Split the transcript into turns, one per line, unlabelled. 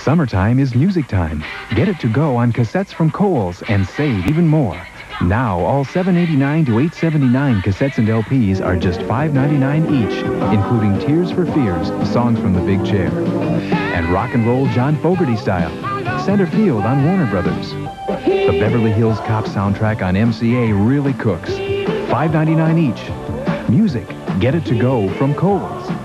Summertime is music time. Get it to go on cassettes from Kohl's and save even more. Now, all $7.89 to $8.79 cassettes and LPs are just $5.99 each, including Tears for Fears, songs from The Big Chair, and Rock and Roll John Fogerty Style, Center Field on Warner Brothers. The Beverly Hills Cop soundtrack on MCA really cooks. $5.99 each. Music, get it to go from Kohl's.